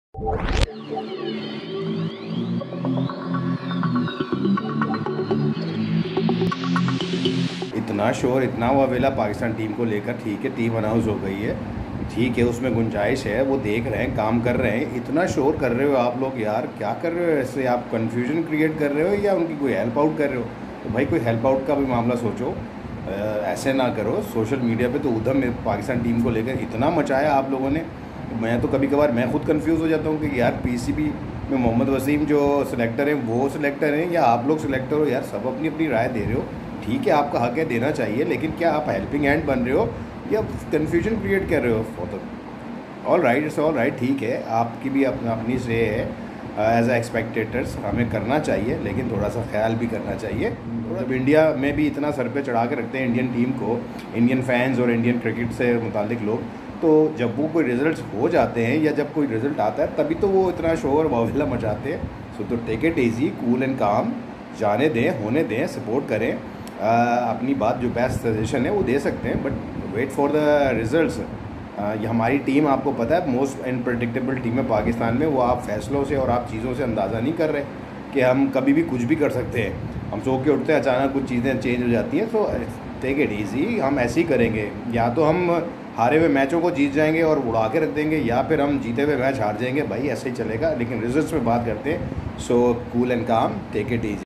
इतना शोर, इतना वावेला पाकिस्तान टीम को लेकर। ठीक है, टीम अनाउंस हो गई है, ठीक है, उसमें गुंजाइश है, वो देख रहे हैं, काम कर रहे हैं। इतना शोर कर रहे हो आप लोग यार, क्या कर रहे हो? ऐसे आप कन्फ्यूजन क्रिएट कर रहे हो या उनकी कोई हेल्प आउट कर रहे हो? तो भाई कोई हेल्प आउट का भी मामला सोचो। ऐसे ना करो। सोशल मीडिया पे तो उधम पाकिस्तान टीम को लेकर इतना मचाया आप लोगों ने। मैं तो कभी कभार मैं खुद कंफ्यूज हो जाता हूँ कि यार पीसीबी में मोहम्मद वसीम जो सिलेक्टर हैं वो सिलेक्टर हैं या आप लोग सिलेक्टर हो? यार सब अपनी अपनी राय दे रहे हो, ठीक है, आपका हक है, देना चाहिए, लेकिन क्या आप हेल्पिंग हैंड बन रहे हो या कन्फ्यूजन क्रिएट कर रहे हो? तो all right, it's all right, ठीक है, आपकी भी अपना अपनी से है। एज ए स्पेक्टेटर्स हमें करना चाहिए, लेकिन थोड़ा सा ख्याल भी करना चाहिए। जब इंडिया में भी इतना सर पे चढ़ा के रखते हैं इंडियन टीम को, इंडियन फैंस और इंडियन क्रिकेट से मुतालिक लोग, तो जब वो कोई रिजल्ट्स हो जाते हैं या जब कोई रिजल्ट आता है तभी तो वो इतना शोर वावेला मचाते हैं। सो तो take it easy, cool and calm, जाने दें, होने दें, सपोर्ट करें। अपनी बात जो बेस्ट सजेशन है वो दे सकते हैं, but wait for the results. ये हमारी टीम आपको पता है मोस्ट अनप्रडिक्टेबल टीम है पाकिस्तान में। वो आप फैसलों से और आप चीज़ों से अंदाज़ा नहीं कर रहे कि हम कभी भी कुछ भी कर सकते हैं। हम सो के उठते हैं, अचानक कुछ चीज़ें चेंज हो जाती हैं। सो टेक इट ईजी, हम ऐसे ही करेंगे। या तो हम हारे हुए मैचों को जीत जाएंगे और उड़ा के रख देंगे, या फिर हम जीते हुए मैच हार जाएंगे। भाई ऐसे ही चलेगा, लेकिन रिजल्ट्स में बात करते हैं। So cool and calm, take it easy.